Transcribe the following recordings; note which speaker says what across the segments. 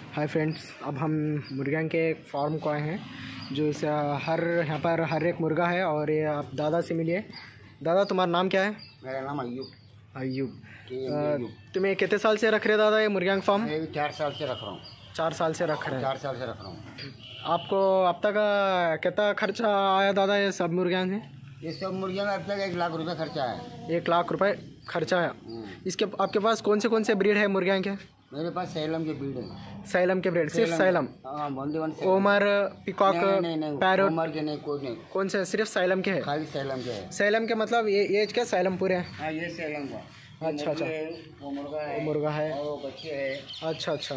Speaker 1: Hi friends, अब हम मुर्गियाँ के एक फार्म को आए हैं जो इस यहाँ पर हर एक मुर्गा है। और ये आप दादा से मिलिए। दादा, तुम्हारा नाम क्या है?
Speaker 2: मेरा नाम अयूब।
Speaker 1: अयूब। तुम्हें कितने साल से रख रहे दादा ये मुर्गियाँ का फार्म?
Speaker 2: 4 साल से रख रहा हूँ।
Speaker 1: 4 साल से रख रहे हैं?
Speaker 2: 4 साल से रख रहा हूँ।
Speaker 1: आपको अब तक कितना खर्चा आया दादा ये सब मुर्गियाँ से?
Speaker 2: ये सब मुर्गियों में अब तक 1 लाख रुपये खर्चा है।
Speaker 1: 1 लाख रुपए खर्चा है। इसके आपके पास कौन से ब्रीड है मुर्गियाँ के?
Speaker 2: मेरे पास सैलम के ब्रीड है।
Speaker 1: सैलम के ब्रीड? सिर्फ सैलम?
Speaker 2: हाँ,
Speaker 1: ओमर, पिकॉक, पैरोट?
Speaker 2: ओमर के नहीं, कोई नहीं।
Speaker 1: कौन से? सिर्फ सैलम के है?
Speaker 2: खाली सैलम के है।
Speaker 1: सैलम के मतलब ये एज क्या सैलम पूरे हैं?
Speaker 2: हाँ, ये सैलम का।
Speaker 1: अच्छा।
Speaker 2: वो मुर्गा है।
Speaker 1: मुर्गा है
Speaker 2: और वो बच्चे है।
Speaker 1: अच्छा।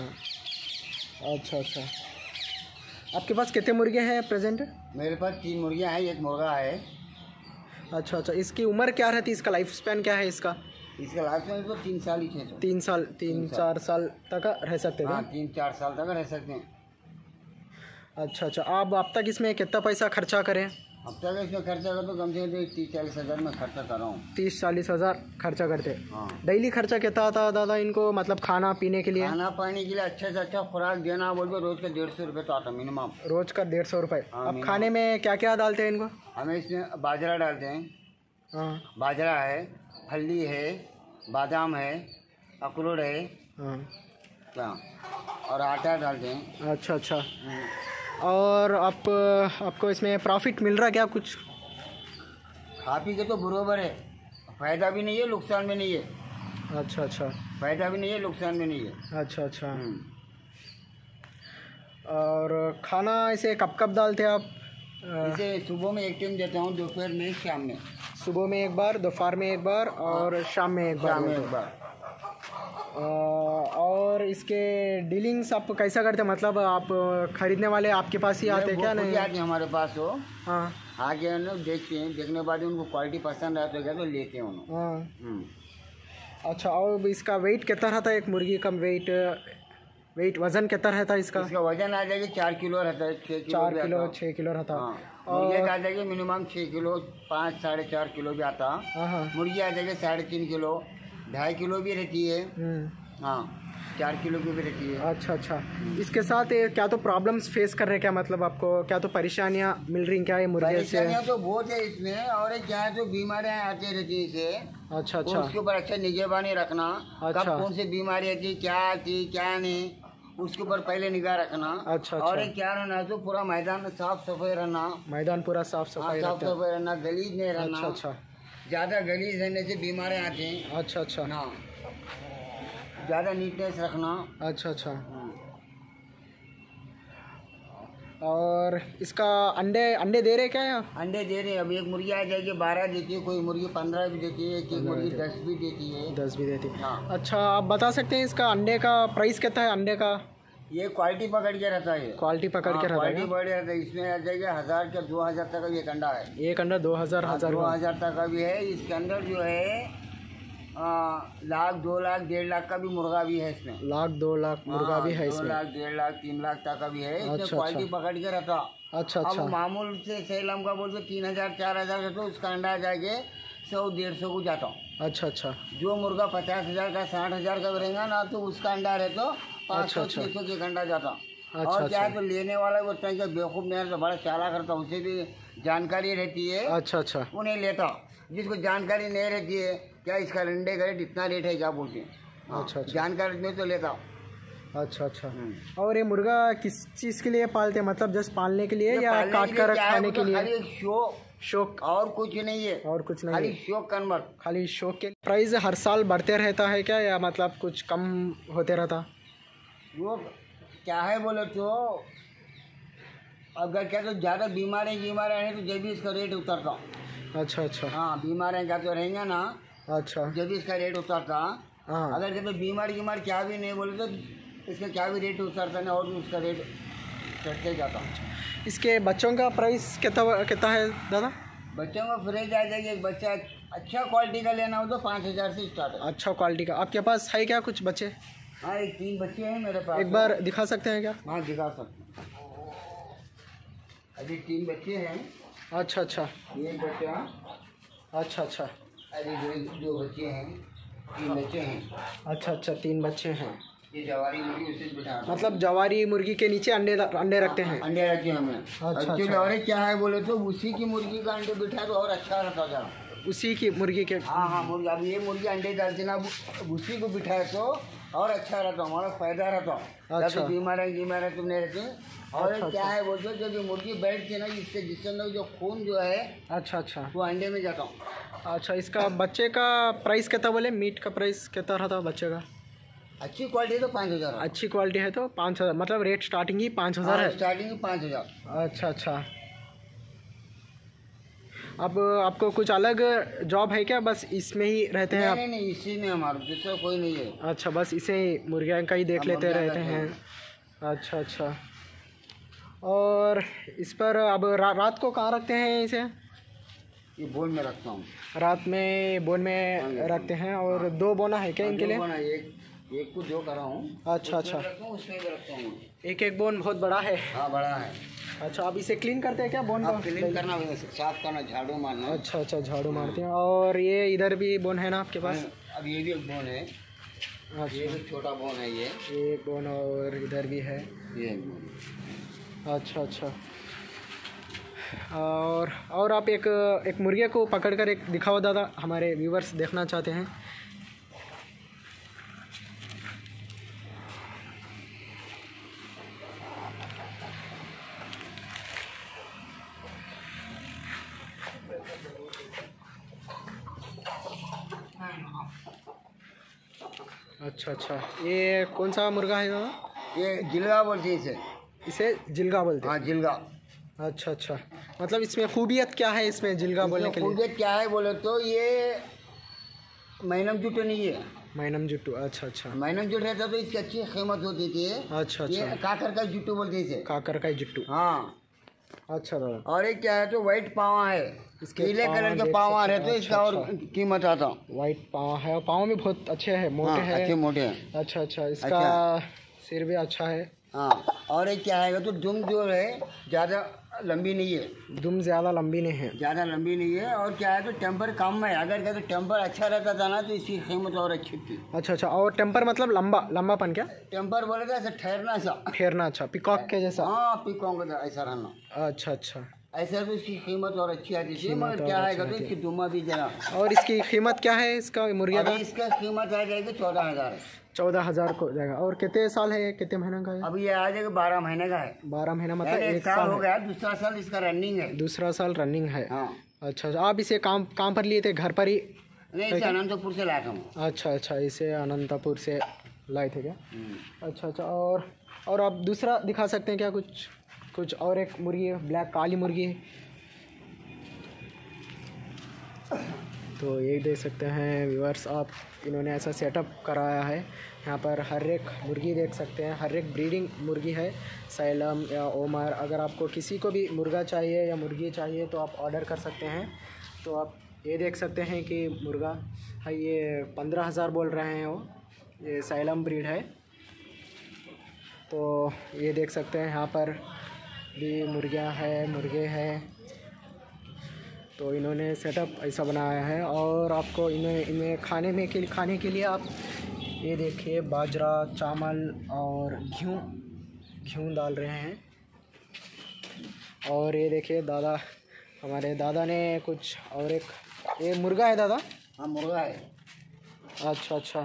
Speaker 1: आपके पास कितने मुर्गे हैं प्रेजेंट?
Speaker 2: मेरे पास 3 मुर्गियाँ हैं, 1 मुर्गा है।
Speaker 1: अच्छा। इसकी उम्र क्या रहती है? इसका लाइफ स्पैन क्या है इसका?
Speaker 2: इसका लास्ट में तो 3 साल ही थे।
Speaker 1: 3-4 साल तक रह सकते थे?
Speaker 2: हाँ, 3-4 साल तक रह सकते हैं।
Speaker 1: अच्छा। आप अब तक इसमें कितना पैसा खर्चा करें?
Speaker 2: अब तक इसमें खर्चा कर तो कम से कम 30-40 हज़ार में खर्चा कर रहा हूँ।
Speaker 1: 30-40 हज़ार खर्चा करते?
Speaker 2: हाँ।
Speaker 1: डेली खर्चा कितना आता दादा इनको, मतलब खाना पीने के लिए?
Speaker 2: खाना पानी के लिए अच्छा से अच्छा खुराक देना बोल के रोज का 150 रुपये तो आता मिनिमम।
Speaker 1: रोज का 150 रुपये?
Speaker 2: हाँ,
Speaker 1: अब खाने में क्या क्या डालते हैं इनको?
Speaker 2: हमें इसमें बाजरा डालते हैं।
Speaker 1: हाँ।
Speaker 2: बाजरा है, फली है, बादाम है, अखरोट है।
Speaker 1: हाँ।
Speaker 2: क्या? और आटा डालते हैं।
Speaker 1: अच्छा। और आपको इसमें प्रॉफिट मिल रहा है क्या कुछ?
Speaker 2: खा पी के तो बराबर है, फ़ायदा भी नहीं है, नुकसान भी नहीं है।
Speaker 1: अच्छा।
Speaker 2: फ़ायदा भी नहीं है, नुकसान भी नहीं है।
Speaker 1: अच्छा। और खाना इसे कब डालते हैं आप?
Speaker 2: इसे सुबह में 1 टाइम देता हूँ, दोपहर में, शाम में।
Speaker 1: सुबह में 1 बार, दोपहर में 1 बार और शाम में 1 बार। और इसके डीलिंग्स आप कैसा करते हैं? मतलब आप खरीदने वाले आपके पास ही आते हैं क्या? नहीं
Speaker 2: आते हमारे पास हो।
Speaker 1: हाँ।
Speaker 2: आगे देखते हैं, देखने के बाद उनको क्वालिटी पसंद आता है तो लेते हैं उन्होंने।
Speaker 1: हाँ। अच्छा। और इसका वेट कितना रहता है? एक मुर्गी का वेट वजन कितना रहता है इसका?
Speaker 2: इसका वजन आ जाएगा 4 किलो रहता है। 6 किलो
Speaker 1: रहता है।
Speaker 2: मुर्गी का आ जाएगा मिनिमम 6 किलो, 5-4.5 किलो भी आता।
Speaker 1: हाँ।
Speaker 2: मुर्गी आ जाएगा 3.5 किलो, 2.5 किलो भी रहती है। हाँ, 4 किलो की भी रहती है।
Speaker 1: अच्छा। इसके साथ क्या तो प्रॉब्लम्स फेस कर रहे हैं क्या? मतलब आपको क्या तो परेशानियाँ मिल रही क्या ये मुर्गे से?
Speaker 2: परेशानियाँ तो बहुत है इसमें, और क्या है तो बीमारियाँ आती रहती है इसे।
Speaker 1: अच्छा।
Speaker 2: उसके ऊपर अच्छा निगरानी रखना।
Speaker 1: अच्छा।
Speaker 2: कब कौन सी बीमारी आती, क्या आती क्या नहीं, उसके ऊपर पहले निगाह रखना।
Speaker 1: अच्छा।
Speaker 2: और क्या रहना तो पूरा मैदान साफ सफाई रहना।
Speaker 1: मैदान पूरा साफ सफाई
Speaker 2: रहना, गलीज नहीं रहना।
Speaker 1: अच्छा।
Speaker 2: ज़्यादा गलीज रहने से बीमारियाँ आती हैं।
Speaker 1: अच्छा।
Speaker 2: हाँ, ज़्यादा नीटनेस रखना।
Speaker 1: अच्छा। और इसका अंडे दे रहे क्या?
Speaker 2: अंडे दे रहे हैं। अब एक मुर्गी आ जाएगी 12 देती है, कोई मुर्गी 15 भी देती है, एक मुर्गी 10 भी देती है।
Speaker 1: 10 भी देती है।
Speaker 2: हाँ।
Speaker 1: अच्छा, आप बता सकते हैं इसका अंडे का प्राइस कितना है? अंडे का
Speaker 2: ये क्वालिटी पकड़ के रहता है।
Speaker 1: क्वालिटी पकड़ के रहता है।
Speaker 2: क्वालिटी पकड़ रहता है। इसमें आ जाएगा 1000 के 2000 तक का भी एक अंडा है।
Speaker 1: एक अंडा 2000
Speaker 2: तक का भी है। इसके अंदर जो है 1,00,000, 2,00,000, 1.5 लाख का भी मुर्गा भी है इसमें।
Speaker 1: 1,00,000-2 लाख मुर्गा भी है इसमें?
Speaker 2: 2 लाख, 1.5 लाख, 3 लाख तक का भी है। इसमें क्वालिटी पकड़ के रहता।
Speaker 1: अच्छा।
Speaker 2: अब मामूल से सैलम का बोलते 3,000-4,000 का तो उसका अंडा आ जाएगा 100-150 को जाता।
Speaker 1: अच्छा। जो
Speaker 2: मुर्गा 50,000 का, 60,000 का रहेगा ना तो उसका अंडा रहे तो 500-600 के अंडा जाता। और क्या है तो लेने वाला वो बेवकूफ़ नहीं तो बड़ा चालाक करता, उसे भी जानकारी रहती है। अच्छा। वो नहीं लेता। जिसको जानकारी नहीं रहती है क्या इसका अंडे का रेट इतना रेट है क्या बोलते हैं। अच्छा। जानकारी नहीं तो लेता।
Speaker 1: अच्छा। और ये मुर्गा किस चीज़ के लिए पालते हैं? मतलब जस्ट पालने के लिए या काट कर खाने के लिए?
Speaker 2: खाली शौक और कुछ नहीं है।
Speaker 1: और कुछ नहीं?
Speaker 2: खाली शौक कन्वर्ट,
Speaker 1: खाली शौक के। प्राइस हर साल बढ़ते रहता है क्या या मतलब कुछ कम होते रहता?
Speaker 2: वो क्या है बोले तो अगर क्या तो ज़्यादा बीमारियाँ हैं तो जब भी इसका रेट उतरता। अच्छा। हाँ, बीमारियाँ क्या तो रहेंगे ना। अच्छा। जब भी इसका रेट उतरता। हाँ। अगर क्या तो बीमारी क्या भी नहीं बोले तो इसका क्या भी रेट उतरता नहीं और भी उसका रेट चढ़ते जाता।
Speaker 1: इसके बच्चों का प्राइस कितना है दादा?
Speaker 2: बच्चों का फ्रेज आ जाएगी। एक बच्चा अच्छा क्वालिटी का लेना हो तो 5,000 से स्टार्ट है। अच्छा
Speaker 1: क्वालिटी का। आपके पास है क्या कुछ बच्चे?
Speaker 2: हाँ, 3 बच्चे हैं मेरे पास।
Speaker 1: एक बार दिखा सकते हैं क्या?
Speaker 2: हाँ, दिखा सकते हैं। अभी 3 बच्चे हैं।
Speaker 1: अच्छा।
Speaker 2: ये बच्चा। अरे 2 बच्चे हैं, 3 बच्चे हैं।
Speaker 1: अच्छा 3 बच्चे हैं।
Speaker 2: ये जवारी मुर्गी उसी से बिठा,
Speaker 1: मतलब जवारी मुर्गी के नीचे अंडे अंडे रखते हैं।
Speaker 2: अंडे रखते हैं हमें।
Speaker 1: अच्छा।
Speaker 2: और क्या है बोले तो उसी की मुर्गी का अंडे बिठा तो और अच्छा रहता था।
Speaker 1: उसी की मुर्गी के।
Speaker 2: हाँ मुर्गी, अब ये मुर्गी अंडे डालती ना, उसी को बिठाए तो और अच्छा रहता, हमारा फायदा रहता।
Speaker 1: अच्छा।
Speaker 2: बीमार तुम नहीं रहती। और
Speaker 1: अच्छा,
Speaker 2: क्या है बोलते जब ये मुर्गी बैठती है ना, इससे जिसके अंदर जो खून जो है
Speaker 1: अच्छा
Speaker 2: वो अंडे में जाता हूँ।
Speaker 1: अच्छा, इसका बच्चे का प्राइस कितना बोले? मीट का प्राइस कितना रहता बच्चे का?
Speaker 2: अच्छी क्वालिटी तो 5,000।
Speaker 1: अच्छी क्वालिटी है तो 5,000, मतलब रेट स्टार्टिंग ही 5,000 है?
Speaker 2: स्टार्टिंग ही 5,000।
Speaker 1: अच्छा। अब आपको कुछ अलग जॉब है क्या, बस इसमें ही रहते हैं आप?
Speaker 2: नहीं, इसी में हमारा दूसरा कोई नहीं है।
Speaker 1: अच्छा, बस इसे ही मुर्गियाँ का ही देख लेते रहते हैं। अच्छा। और इस पर अब रात को कहाँ रखते हैं इसे?
Speaker 2: ये बोन में रखता हूँ।
Speaker 1: रात में बोन में रखते हैं। और 2 बोना है क्या इनके लिए?
Speaker 2: एक को 2 कर रहा हूँ। अच्छा। उसमें भी रखता हूँ।
Speaker 1: एक बोन बहुत बड़ा है।
Speaker 2: हाँ बड़ा है।
Speaker 1: अच्छा, आप इसे क्लीन करते हैं क्या बोन को?
Speaker 2: क्लीन करना, साफ करना, झाड़ू मारना।
Speaker 1: अच्छा, झाड़ू मारते हैं। और ये इधर भी बोन है ना आपके पास?
Speaker 2: अब ये भी एक बोन है।
Speaker 1: अच्छा,
Speaker 2: ये भी छोटा बोन है। ये
Speaker 1: एक बोन और इधर भी है।
Speaker 2: ये एक बोन।
Speaker 1: अच्छा। और आप एक मुर्गे को पकड़कर एक दिखाओ दादा, हमारे व्यूवर्स देखना चाहते हैं। अच्छा, ये कौन सा मुर्गा है दादा?
Speaker 2: ये जिलगा बोलते हैं
Speaker 1: इसे जिलगा बोलते हैं?
Speaker 2: हाँ, जिलगा।
Speaker 1: अच्छा, मतलब इसमें खूबियत क्या है, इसमें जिलगा बोलने के लिए?
Speaker 2: खूबियत क्या है बोले तो ये मैनम जुट्टू नहीं है।
Speaker 1: मैनम जुट्टू। अच्छा।
Speaker 2: मैनम जुट्टू रहता तो इसकी अच्छी कीमत होती थी।
Speaker 1: अच्छा।
Speaker 2: ये काकर का जुट्टू बोलते हैं इसे।
Speaker 1: काकर का जुट्टू।
Speaker 2: हाँ।
Speaker 1: अच्छा दादा।
Speaker 2: और एक क्या है तो व्हाइट पावा है,
Speaker 1: इसके
Speaker 2: पीले कलर के पावा रहते तो इसका और कीमत आता।
Speaker 1: व्हाइट पावा है, और पाँव भी बहुत अच्छे हैं, मोटे हैं।
Speaker 2: अच्छे मोटे हैं।
Speaker 1: अच्छा, इसका सिर भी अच्छा है।
Speaker 2: हाँ। और एक क्या है तो दुम जो है ज़्यादा लंबी नहीं है।
Speaker 1: दुम ज़्यादा लंबी नहीं है?
Speaker 2: ज़्यादा लंबी नहीं है। और क्या है तो टेम्पर कम में, अगर क्या तो टेम्पर अच्छा रहता था ना तो इसकी कीमत और अच्छी थी।
Speaker 1: अच्छा। और टेम्पर मतलब लंबापन क्या?
Speaker 2: टेम्पर बोले तो ऐसा ठहरना सा।
Speaker 1: ठहरना। अच्छा, पिकॉक के जैसा?
Speaker 2: हाँ, पिकॉक का ऐसा रहना।
Speaker 1: अच्छा।
Speaker 2: ऐसा तो इसकी कीमत और अच्छी आती थी। मगर क्या है तो इसकी दुमा भी जरा।
Speaker 1: और इसकी कीमत क्या है इसका मुर्गिया का?
Speaker 2: इसका कीमत आ जाएगी 14,000।
Speaker 1: 14,000 को जाएगा। और कितने साल है, कितने महीने का है?
Speaker 2: अब ये आ जाएगा 12 महीने का है।
Speaker 1: 12 महीना मतलब 1
Speaker 2: साल हो गया। दूसरा साल इसका रनिंग है।
Speaker 1: दूसरा साल रनिंग है।
Speaker 2: हाँ।
Speaker 1: अच्छा, आप इसे काम पर लिए थे, घर पर ही?
Speaker 2: नहीं, इसे अनंतपुर से लाया था।
Speaker 1: अच्छा, इसे अनंतपुर से लाए थे क्या? अच्छा। और आप दूसरा दिखा सकते हैं क्या? कुछ और एक मुर्गी है, ब्लैक काली मुर्गी है। तो ये देख सकते हैं व्यूअर्स आप, इन्होंने ऐसा सेटअप कराया है। यहाँ पर हर एक मुर्गी देख सकते हैं, हर एक ब्रीडिंग मुर्गी है, सैलम या ओमर। अगर आपको किसी को भी मुर्गा चाहिए या मुर्गी चाहिए तो आप ऑर्डर कर सकते हैं। तो आप ये देख सकते हैं कि मुर्गा है, ये 15,000 बोल रहे हैं वो, ये सैलम ब्रीड है। तो ये देख सकते हैं यहाँ पर भी मुर्गियाँ हैं, मुर्गे हैं। तो इन्होंने सेटअप ऐसा बनाया है। और आपको इनमें खाने के लिए आप ये देखिए बाजरा, चावल और घी डाल रहे हैं। और ये देखिए हमारे दादा ने कुछ और एक, ये मुर्गा है दादा?
Speaker 2: हाँ, मुर्गा है।
Speaker 1: अच्छा,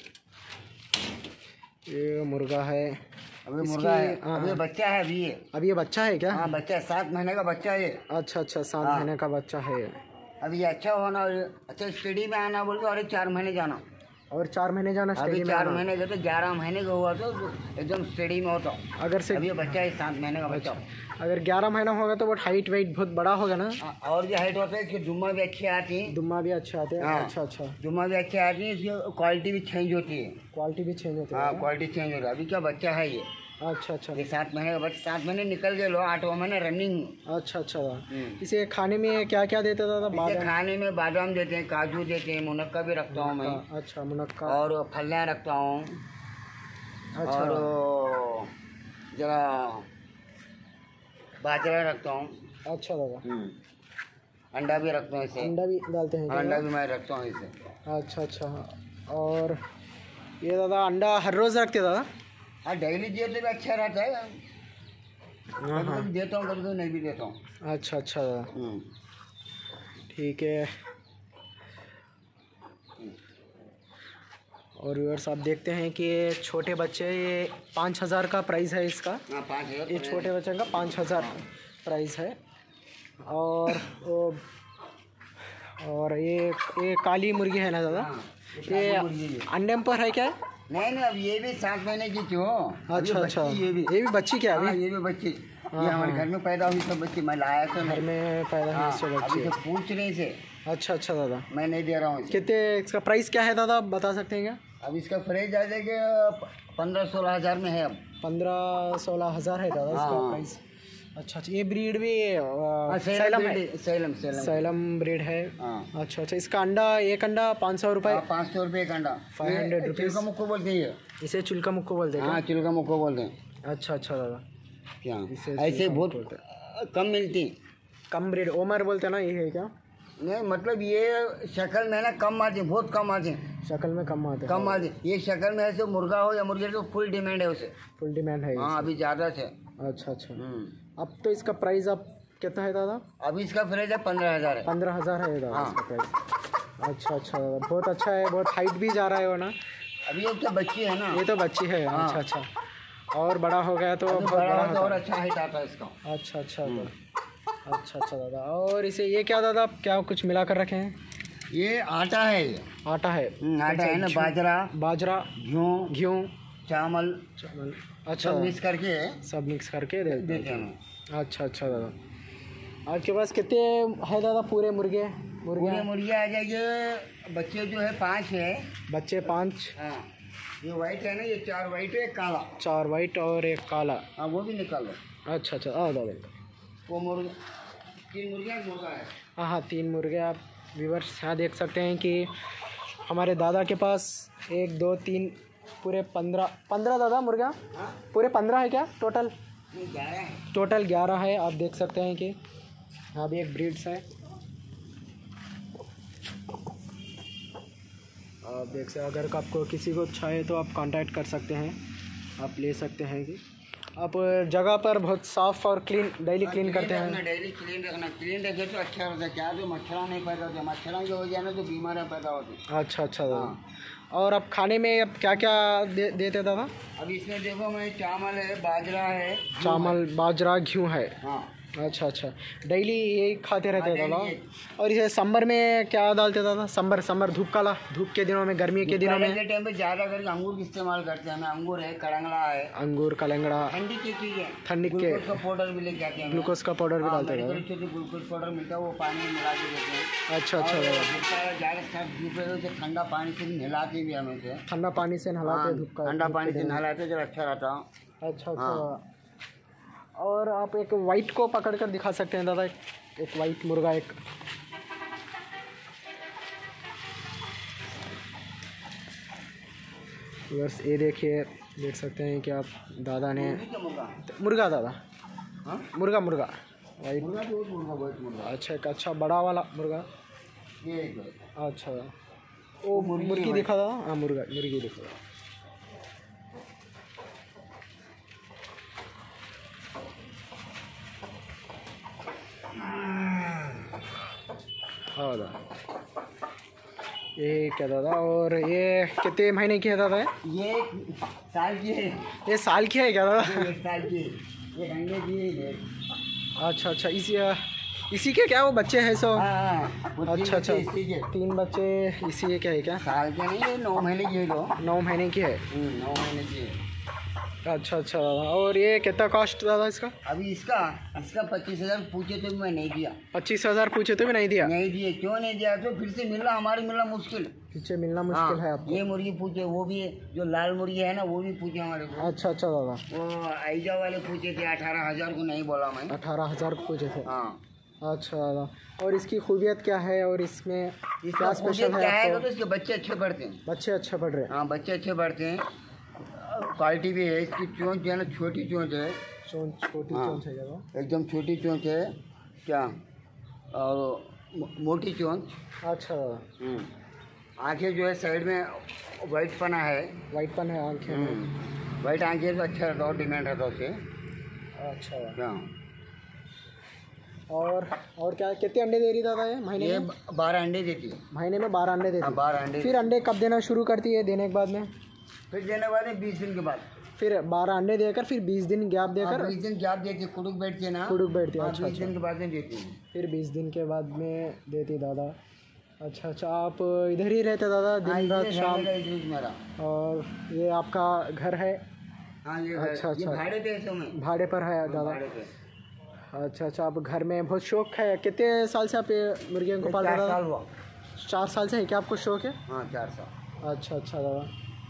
Speaker 1: ये मुर्गा है।
Speaker 2: अभी मुर्गा है। अभी बच्चा है। अभी ये
Speaker 1: बच्चा है क्या?
Speaker 2: हाँ, बच्चा है। 7 महीने का बच्चा है ये।
Speaker 1: अच्छा, 7 महीने का बच्चा है।
Speaker 2: अभी ये अच्छा होना, अच्छा स्टडी में आना बोल के और 4 महीने जाना।
Speaker 1: और 4 महीने जाना
Speaker 2: अभी 4 महीने का तो 11 महीने का हुआ तो एकदम स्टडी में होता।
Speaker 1: अगर से
Speaker 2: अभी बच्चा है 7 महीने का बच्चा।
Speaker 1: अगर 11 महीना होगा तो वो हाइट वेट बहुत बड़ा होगा ना?
Speaker 2: और जो हाइट होता है इसकी दुम्मा भी अच्छी आती है।
Speaker 1: दुम्मा भी अच्छे आते हैं। अच्छा।
Speaker 2: दुम्मा भी अच्छी आती है। इसकी क्वालिटी भी चेंज होती है।
Speaker 1: क्वालिटी भी चेंज होती है?
Speaker 2: हाँ, क्वालिटी चेंज होती है। अभी क्या बच्चा है ये?
Speaker 1: अच्छा।
Speaker 2: ये 7 महीने का बच्चा, 7 महीने निकल गए लो, 8वां महीने रनिंग।
Speaker 1: अच्छा। इसे खाने में क्या देते दादा?
Speaker 2: खाने में बादाम देते हैं, काजू देते हैं, मुनक्का भी रखता हूँ मैं।
Speaker 1: अच्छा, मुनक्का
Speaker 2: और फलियाँ रखता हूँ।
Speaker 1: अच्छा।
Speaker 2: और जरा बाजरा रखता हूँ।
Speaker 1: अच्छा दादा।
Speaker 2: अंडा भी रखता हूँ इसे।
Speaker 1: अंडा भी डालते हैं?
Speaker 2: अंडा भी मैं रखता हूँ इसे।
Speaker 1: अच्छा। और ये दादा अंडा हर रोज़ रखते दादा?
Speaker 2: हाँ डेली दिए तो भी अच्छा रहता है।
Speaker 1: हाँ हाँ
Speaker 2: कभी देता हूँ, कभी नहीं भी देता हूँ।
Speaker 1: अच्छा अच्छा दादा, ठीक है। और व्यूअर्स आप देखते हैं कि ये छोटे बच्चे, ये 5,000 का प्राइस है इसका।
Speaker 2: हाँ 5,000।
Speaker 1: ये छोटे बच्चे का 5,000 प्राइस है। और ये काली मुर्गी है ना दादा? ये अंडे पर है क्या?
Speaker 2: नहीं अब ये भी 7 महीने की थी।
Speaker 1: अच्छा अच्छा,
Speaker 2: ये भी
Speaker 1: बच्ची क्या अभी?
Speaker 2: ये भी बच्ची, ये हमारे घर में पैदा हुई सब बच्ची, मैं लाया था
Speaker 1: घर में पैदा हुई सब
Speaker 2: अभी
Speaker 1: बच्ची।
Speaker 2: तो पूछ रही से।
Speaker 1: अच्छा अच्छा दादा,
Speaker 2: मैं नहीं दे रहा हूँ।
Speaker 1: कितने इसका प्राइस क्या है दादा, आप बता सकते हैं क्या?
Speaker 2: अब इसका प्राइस आ जाएगा 15-16 हज़ार में है। अब
Speaker 1: 15-16 हज़ार है दादा इसका प्राइस। अच्छा अच्छा, ये ब्रीड भी सैलम है? सैलम ब्रीड है। अच्छा अच्छा, इसका अंडा, एक अंडा 500 रुपये?
Speaker 2: 500 रुपये एक अंडा,
Speaker 1: 500 रुपीज़।
Speaker 2: चिल्का मुक्को बोलते हैं
Speaker 1: इसे चिल्का मुक्को बोलते हैं?
Speaker 2: हाँ चिल्का मुक्को बोलते हैं।
Speaker 1: अच्छा अच्छा दादा,
Speaker 2: क्या
Speaker 1: इसे
Speaker 2: ऐसे बहुत कम मिलती,
Speaker 1: कम ब्रीड ओमर बोलते हैं ना, ये है क्या?
Speaker 2: नहीं मतलब ये शक्ल में ना कम आती, बहुत कम आती,
Speaker 1: शक्ल में कम आते,
Speaker 2: कम आती। ये शक्ल में ऐसे मुर्गा हो या मुर्गे तो फुल डिमांड है उसे,
Speaker 1: फुल डिमांड है।
Speaker 2: हाँ अभी ज़्यादा से।
Speaker 1: अच्छा अच्छा, अब तो इसका प्राइस अब कितना है दादा?
Speaker 2: अभी इसका प्राइस है 15,000 है।
Speaker 1: 15,000 है दादा इसका प्राइस। अच्छा अच्छा दादा, बहुत अच्छा है, बहुत हाइट भी जा रहा है वो ना।
Speaker 2: अभी ये क्या बच्ची है ना?
Speaker 1: ये तो बच्ची है। अच्छा अच्छा, और बड़ा हो गया तो बहुत
Speaker 2: बड़ा होता और अच्छा हाइट आता है इसका।
Speaker 1: अच्छा अच्छा अच्छा अच्छा दादा, और इसे ये क्या दादा, आप क्या कुछ मिला कर रखे हैं?
Speaker 2: ये आटा है,
Speaker 1: आटा है?
Speaker 2: आटा है ना, बाजरा
Speaker 1: गेहूँ
Speaker 2: चावल
Speaker 1: अच्छा,
Speaker 2: सब मिक्स करके
Speaker 1: देते हैं। अच्छा अच्छा दादा, आपके पास कितने है दादा पूरे मुर्गे
Speaker 2: आ जाएंगे? बच्चे जो है 5 है।
Speaker 1: बच्चे 5?
Speaker 2: हाँ, ये वाइट है ना, ये 4 वाइट है, एक काला।
Speaker 1: 4 वाइट और एक काला।
Speaker 2: हाँ वो भी निकाल लो।
Speaker 1: अच्छा अच्छा, आओ दादा।
Speaker 2: वो मुर्गा, 3 मुर्गे, एक मुर्गा है।
Speaker 1: हाँ हाँ 3 मुर्गे। आप व्यूअर्स यहाँ देख सकते हैं कि हमारे दादा के पास 1 2 3 पूरे 15 दादा मुर्गा। पूरे 15 है क्या टोटल?
Speaker 2: 11 है।
Speaker 1: टोटल 11 है। आप देख सकते हैं कि यहाँ भी एक ब्रीड्स है। आप देख सकते, अगर आपको किसी को चाहे तो आप कांटेक्ट कर सकते हैं, आप ले सकते हैं। कि आप जगह पर बहुत साफ़ और क्लीन, डेली क्लीन करते हैं?
Speaker 2: डेली क्लीन रखना, क्लीन रखे तो अच्छा होता है। क्या जो मच्छर नहीं पैदा होते, मच्छर जो हो जाए ना तो बीमारियाँ पैदा होती।
Speaker 1: अच्छा अच्छा दादा, और अब खाने में अब क्या क्या देते दादा?
Speaker 2: अब इसमें देखो, मैं चावल है, बाजरा है,
Speaker 1: चावल बाजरा गेहूँ है।
Speaker 2: हाँ
Speaker 1: अच्छा अच्छा, डेली यही खाते रहते हैं दादा। और इसे समर में क्या डालते दादा? समर धूप के दिनों में, गर्मी के दिनों में
Speaker 2: टाइम पे ज़्यादा करके अंगूर का इस्तेमाल करते हैं। हमें अंगूर है, कलंगड़ा है,
Speaker 1: अंगूर कलंगड़ा,
Speaker 2: ठंडी की चीज़ है,
Speaker 1: ठंडी के
Speaker 2: ग्लूकोज का पाउडर भी लेके आते हैं।
Speaker 1: ग्लूकोज का पाउडर भी डालते हैं?
Speaker 2: ग्लूकोज पाउडर मिलता है, वो पानी में मिला के देते हैं।
Speaker 1: अच्छा अच्छा दादा,
Speaker 2: ज़्यादा धूप है तो ठंडा पानी से नहलाते भी हमें से।
Speaker 1: ठंडा पानी से नहलाते? धूप का
Speaker 2: ठंडा पानी से नहलाते जब अच्छा रहता।
Speaker 1: अच्छा अच्छा, और आप एक वाइट को पकड़ कर दिखा सकते हैं दादा? एक वाइट मुर्गा, एक बस ये देखिए, देख सकते हैं कि आप दादा ने मुर्गा दादा, मुर्गा वाइट मुर्गा। अच्छा, एक अच्छा बड़ा वाला मुर्गा। अच्छा, वो मुर्गी दिखा था? हाँ मुर्गी दिखा था। हाँ दादा, ये क्या दादा, और ये कितने महीने की है दादा?
Speaker 2: ये साल की है।
Speaker 1: ये साल की है क्या दादा?
Speaker 2: साल की, ये अंडे की है।
Speaker 1: अच्छा अच्छा, इसी के क्या वो बच्चे हैं सो?
Speaker 2: अच्छा
Speaker 1: अच्छा, 3 बच्चे इसी के है क्या?
Speaker 2: साल के नहीं, ये 9 महीने की है।
Speaker 1: 9 महीने की है।
Speaker 2: 9 महीने की है।
Speaker 1: अच्छा अच्छा, और ये कितना कॉस्ट दादा इसका?
Speaker 2: अभी इसका 25,000 पूछे तो मैं नहीं दिया।
Speaker 1: 25,000 पूछे तो भी नहीं दिया?
Speaker 2: नहीं दिए। क्यों नहीं दिया? तो फिर से मिलना मुश्किल।
Speaker 1: पीछे मिलना मुश्किल है आपको?
Speaker 2: ये मुर्गी पूछे, वो भी जो लाल मुर्गी है ना, वो भी पूछे हमारे को।
Speaker 1: अच्छा अच्छा दादा,
Speaker 2: वो आइजा वाले पूछे थे, 18,000 को नहीं बोला मैं।
Speaker 1: 18,000 को पूछे थे?
Speaker 2: हाँ।
Speaker 1: अच्छा दादा, और इसकी खूबियत क्या है, और इसमें क्या स्पेशल है आपको?
Speaker 2: तो इसके बच्चे अच्छे बढ़ते हैं।
Speaker 1: बच्चे अच्छे बढ़ रहे हैं?
Speaker 2: हाँ बच्चे अच्छे बढ़ते हैं। क्वालिटी भी है इसकी। चोंच जो है ना, छोटी चोंच है।
Speaker 1: छोटी चोंच है क्या?
Speaker 2: एकदम छोटी चोंच है क्या, और मोटी चोंच।
Speaker 1: अच्छा,
Speaker 2: आंखें जो है साइड में वाइट पना है,
Speaker 1: वाइटपन है आँखें में।
Speaker 2: वाइट आंखें तो अच्छा रहता है, डिमांड रहता है उससे।
Speaker 1: अच्छा।
Speaker 2: हाँ।
Speaker 1: और क्या कितने अंडे दे रही दादा ये महीने
Speaker 2: ये
Speaker 1: में?
Speaker 2: 12 अंडे देती है।
Speaker 1: महीने में 12 अंडे देती
Speaker 2: हाँ,
Speaker 1: है।
Speaker 2: 12 अंडे।
Speaker 1: फिर अंडे कब देना शुरू करती है देने के बाद में?
Speaker 2: फिर देने के बाद में 20 दिन के बाद।
Speaker 1: फिर 12 अंडे देकर फिर 20 दिन गैप देकर
Speaker 2: 20 दिन गैप देती है, कुड़ुक बैठती है ना,
Speaker 1: कुड़ुक बैठती है। अच्छा
Speaker 2: 20 दिन के बाद में देती है।
Speaker 1: फिर 20 दिन के बाद में देती दादा। अच्छा, आप इधर ही रहते दादा दिन रात शाम?
Speaker 2: मेरा।
Speaker 1: और ये आपका घर है?
Speaker 2: हाँ, ये
Speaker 1: अच्छा।
Speaker 2: ये भाड़े पे है, में
Speaker 1: भाड़े पर है दादा? अच्छा, आप घर में बहुत शौक है। कितने साल से आप ये मुर्गियों को पाल रहे?
Speaker 2: 4 साल हुआ।
Speaker 1: 4 साल से है क्या आपको शौक है?
Speaker 2: हाँ, 4 साल।
Speaker 1: अच्छा दादा,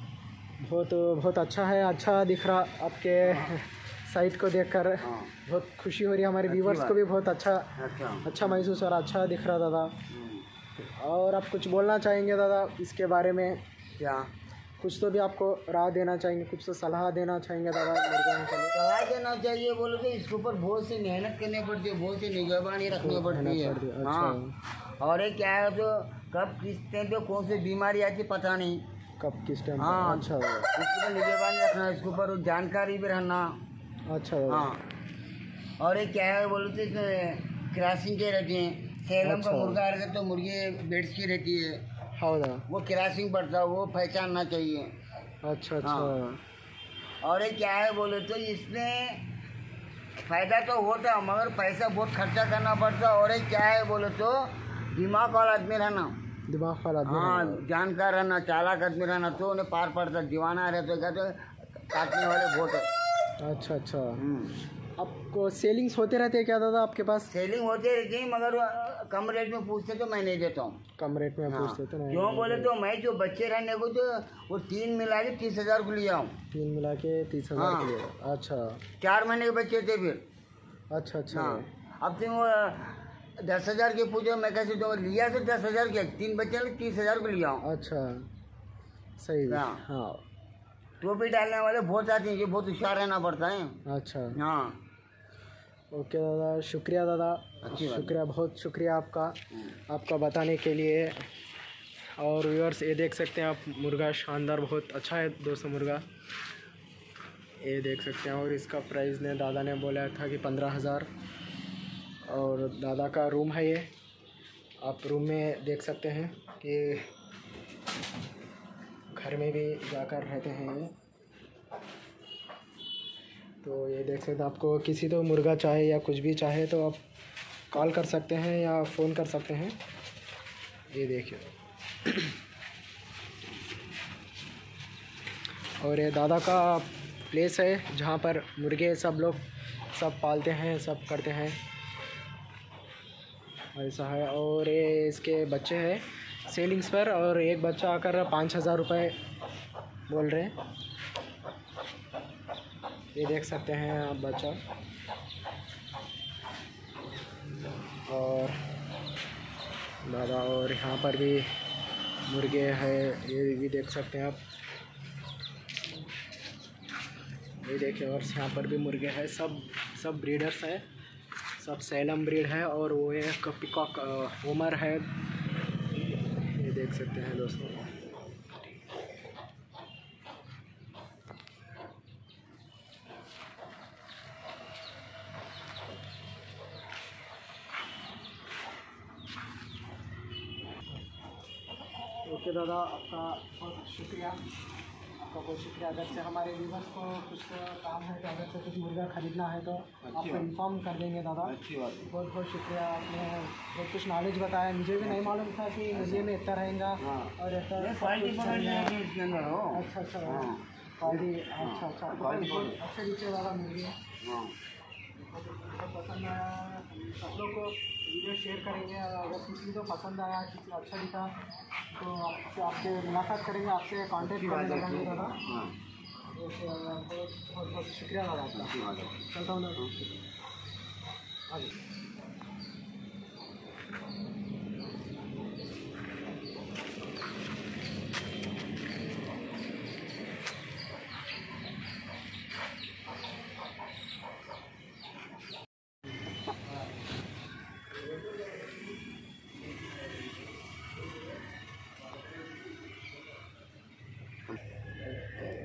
Speaker 1: बहुत अच्छा है। अच्छा दिख रहा आपके साइट को देखकर।
Speaker 2: हाँ।
Speaker 1: बहुत खुशी हो रही है, हमारे व्यूवर्स को भी बहुत अच्छा महसूस हो रहा, अच्छा दिख रहा दादा। और आप कुछ बोलना चाहेंगे दादा इसके बारे में?
Speaker 2: क्या
Speaker 1: कुछ तो भी आपको राय देना चाहेंगे, कुछ तो सलाह देना चाहेंगे दादा मुर्गियों के लिए?
Speaker 2: सलाह देना चाहिए बोलो तो इसके ऊपर बहुत सी मेहनत करनी पड़ती है, बहुत सी निगरानी रखनी पड़ती है।
Speaker 1: अच्छा।
Speaker 2: हाँ। और ये क्या है तो कब किस टाइम पे कौन सी बीमारी आती पता नहीं,
Speaker 1: कब किस टाइम?
Speaker 2: हाँ।
Speaker 1: अच्छा
Speaker 2: इसके ऊपर निगरानी रखना, इसके ऊपर जानकारी भी रहना।
Speaker 1: अच्छा।
Speaker 2: हाँ। और ये क्या है बोलो तो इसमें क्रॉसिंग के रहती हैं। सैलम का मुर्गा रहता तो मुर्गी बेड्स की रहती है।
Speaker 1: हाँ दादा,
Speaker 2: वो क्रॉसिंग पड़ता है, वो पहचानना चाहिए।
Speaker 1: अच्छा।
Speaker 2: हाँ। और ये क्या है बोले तो इसमें फायदा तो होता मगर पैसा बहुत खर्चा करना पड़ता। और ये क्या है बोले तो दिमाग वाला आदमी रहना,
Speaker 1: दिमाग वाला आदमी।
Speaker 2: हाँ, जानकार रहना, चालाक आदमी रहना तो उन्हें पार पड़ता। दीवाना रहता क्या तो काटने वाले बहुत है।
Speaker 1: अच्छा। आपको सेलिंग्स होते रहते हैं क्या दादा आपके पास?
Speaker 2: सेलिंग होते रहती है मगर कम रेट में पूछते तो मैं नहीं देता हूँ।
Speaker 1: कम रेट में पूछते तो नहीं?
Speaker 2: क्यों बोले तो मैं जो बच्चे रहने को तो वो 3 मिला के 30,000 को लिया हूँ।
Speaker 1: 3 मिला के 30,000 के लिए? अच्छा।
Speaker 2: 4 महीने के बच्चे थे फिर।
Speaker 1: अच्छा।
Speaker 2: अब तुम वो 10,000 के पूछो, मैं कैसे तो लिया तो 10,000 के, 3 बच्चे 30,000 को लिया हूँ।
Speaker 1: अच्छा, सही।
Speaker 2: हाँ। तो भी डालने वाले बहुत आते हैं, ये बहुत होशियार रहना पड़ता है।
Speaker 1: अच्छा।
Speaker 2: हाँ।
Speaker 1: ओके दादा, शुक्रिया दादा, शुक्रिया, बहुत शुक्रिया आपका बताने के लिए। और व्यूअर्स ये देख सकते हैं आप, मुर्गा शानदार बहुत अच्छा है दोस्तों मुर्गा, ये देख सकते हैं। और इसका प्राइस ने दादा ने बोला था कि 15,000। और दादा का रूम है ये, आप रूम में देख सकते हैं कि घर में भी जाकर रहते हैं ये। तो ये देख सकते हैं, आपको किसी तो मुर्गा चाहे या कुछ भी चाहे तो आप कॉल कर सकते हैं या फ़ोन कर सकते हैं। ये देखिए। और ये दादा का प्लेस है जहाँ पर मुर्गे सब लोग सब पालते हैं, सब करते हैं, ऐसा है। और ये इसके बच्चे हैं सेलिंग्स पर, और एक बच्चा आकर 5,000 रुपये बोल रहे हैं। ये देख सकते हैं आप बच्चा। और दादा, और यहाँ पर भी मुर्गे हैं, ये भी देख सकते हैं आप, ये देखिए। और यहाँ पर भी मुर्गे हैं, सब ब्रीडर्स है, सब सैलम ब्रीड है। और वो एक पिकॉक ओमर है, ये देख सकते हैं दोस्तों। ओके दादा, आपका बहुत शुक्रिया, अगर से हमारे व्यूवर्स को कुछ काम है तो अगर से कुछ मुर्गा ख़रीदना है तो आपको इन्फॉर्म कर देंगे दादा।
Speaker 2: अच्छी बात है।
Speaker 1: बहुत शुक्रिया, आपने बहुत कुछ नॉलेज बताया, मुझे भी नहीं मालूम था कि मुर्गे में इतना रहेगा। और ऐसा
Speaker 2: क्वालिटी इसके अंदर हो।
Speaker 1: अच्छा क्वालिटी, अच्छा बहुत अच्छे दिखे दादा मुर्गे। पसंद आया, सब लोग को वीडियो शेयर करेंगे। अगर किसी को पसंद आया, किसी अच्छा दिखा तो आपसे मुलाकात करेंगे, आपसे कांटेक्ट करने लगेंगे दादा। बहुत शुक्रिया दादा आपका। चलता हूँ दादा।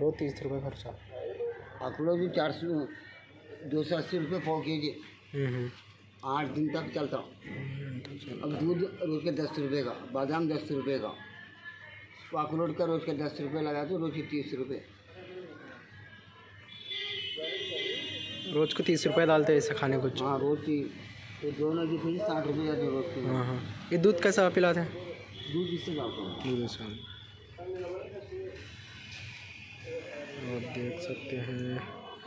Speaker 1: रोज 30 रुपये खर्चा।
Speaker 2: अखरोट भी 280 रुपये पाव केजी। 8 दिन तक चलता। अब दूध रोज के 10 रुपये का, बादाम 10 रुपये का, तो अखरोट का रोज के 10 रुपये लगा तो रोज के 30 रुपये।
Speaker 1: रोज को 30 रुपये डालते हैं ऐसे खाने कुछ?
Speaker 2: हाँ रोज की तो दोनों की फिर 60 रुपये जाते रोज के।
Speaker 1: हाँ। ये दूध कैसा पिलाते हैं?
Speaker 2: दूध इससे लाता हूँ।
Speaker 1: दूध से। और देख सकते हैं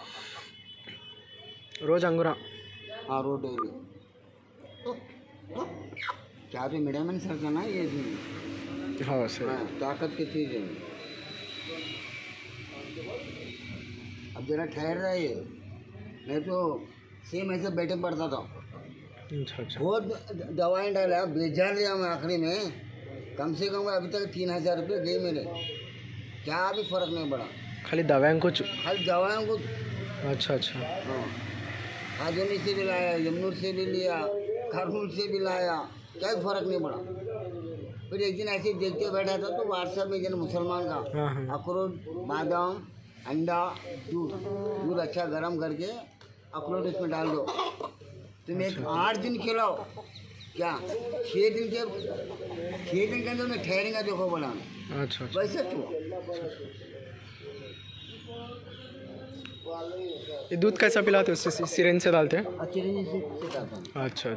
Speaker 1: रोज अंगूरा।
Speaker 2: हाँ रोज डेली। क्या तो विटामिन सर का ना ये
Speaker 1: हाँ सर।
Speaker 2: हाँ, ताकत की चीज़ है। अब जरा ठहर रहा है, मैं तो सेम ऐसे बैठे पड़ता था।
Speaker 1: अच्छा।
Speaker 2: बहुत दवाएं डाला, बेजार लिया मैं आखिरी में। कम से कम अभी तक 3000 रुपये गए मेरे। क्या भी फर्क नहीं पड़ा।
Speaker 1: खाली दवाएं कुछ?
Speaker 2: खाली दवाएं कुछ।
Speaker 1: अच्छा।
Speaker 2: हाँ, हाजोनी से भी लाया, यमुनूर से भी लिया, खारखुल से भी लाया, क्या फर्क नहीं पड़ा। फिर एक दिन ऐसे देखते बैठा था तो व्हाट्सएप में जन मुसलमान का अखरोट, बादाम, अंडा, दूध अच्छा गर्म करके अखरोट इसमें डाल दो। तुम एक 8 दिन खिलाओ, क्या 6 दिन के अंदर में ठहरेगा देखो बड़ा।
Speaker 1: अच्छा।
Speaker 2: वैसे तो
Speaker 1: ये दूध कैसा पिलाते हैं? उससे सिरिंज से डालते हैं? अच्छा।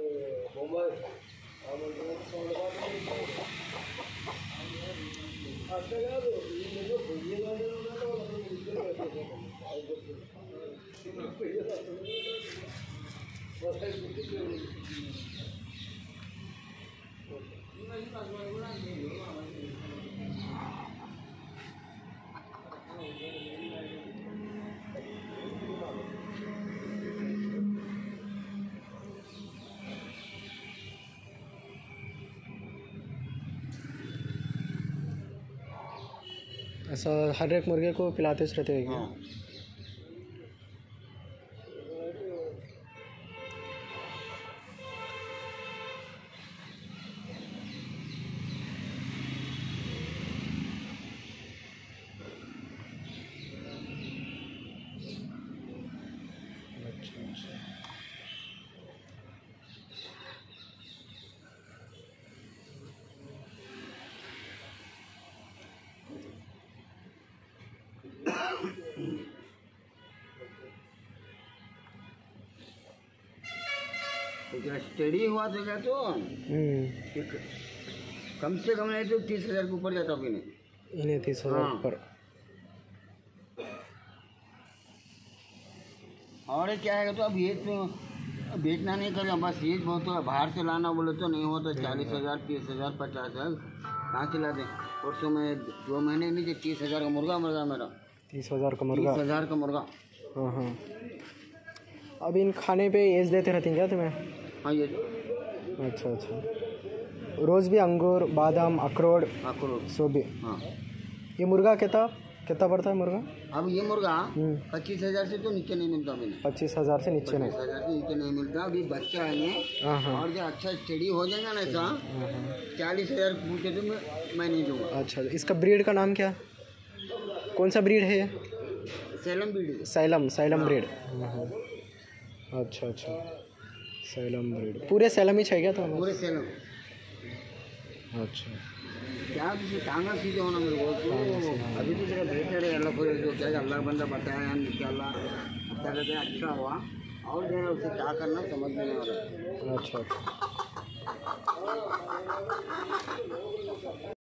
Speaker 1: ऐसा हर एक मुर्गे को पिलाते रहते हैं क्या?
Speaker 2: हाँ। स्टडी हुआ तो क्या तो कम से कम नहीं तो 30,000 के ऊपर जाता भी नहीं।
Speaker 1: इन्हें 30,000 ऊपर।
Speaker 2: और क्या है तो अब ये तो बेचना नहीं करें, बस ये बहुत है। बाहर से लाना बोले तो नहीं होता। 40,000, 30,000, 50,000 कहाँ से ला दें? परसों में 2 महीने नीचे 30,000 का मुर्गा मेरा।
Speaker 1: 30,000 का मुर्गा?
Speaker 2: 30,000 का मुर्गा।
Speaker 1: हाँ। अब इन खाने पे एज देते रहती हैं क्या तुम्हें?
Speaker 2: हाँ ये।
Speaker 1: अच्छा। रोज़ भी अंगूर, बादाम, अखरोट सो भी।
Speaker 2: हाँ।
Speaker 1: ये मुर्गा कितना पड़ता है मुर्गा?
Speaker 2: अब ये मुर्गा 25,000 से तो नीचे नहीं मिलता।
Speaker 1: 25,000 से नीचे नहीं?
Speaker 2: 25,000 से नीचे नहीं मिलता। अभी बच्चा है ना, और जो अच्छा स्टडी हो जाएगा ना ऐसा 40,000 पूछे तो मैं नहीं दूँगा।
Speaker 1: अच्छा। इसका ब्रीड का नाम क्या? कौन सा ब्रीड है ये?
Speaker 2: सैलम ब्रीड।
Speaker 1: सैलम ब्रीड। अच्छा। सैलम ब्रीड पूरे सैलम ही चाहिए तो?
Speaker 2: पूरे सैलम।
Speaker 1: अच्छा।
Speaker 2: क्या तुझे टांगा सीधे होना मेरे को तो अभी तो जरा बेहतर है। अल्लाह को जो क्या अल्लाह बंदा बताया इंशाल्लाह अच्छा रहता है, अच्छा हुआ। और जो है उसे क्या करना समझ में नहीं आ रहा।
Speaker 1: अच्छा।